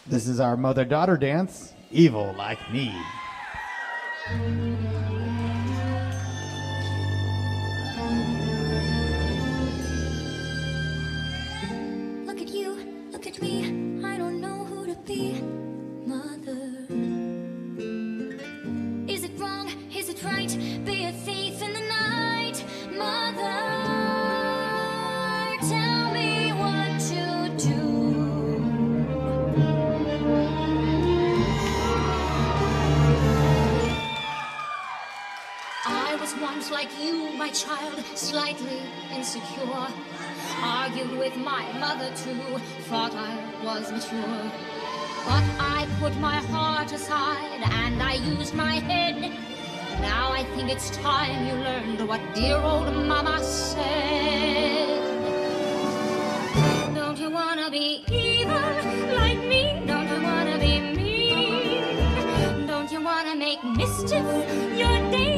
This is our mother-daughter dance, Evil Like Me. Look at you, look at me, I don't know who to be, mother. Is it wrong, is it right, be a thief in the night, mother? Tell me what to do. I was once like you, my child, slightly insecure. Argued with my mother too, thought I was mature. But I put my heart aside and I used my head. Now I think it's time you learned what dear old mama said. Don't you wanna be evil like me? Don't you wanna be mean? Don't you wanna make mischief your day?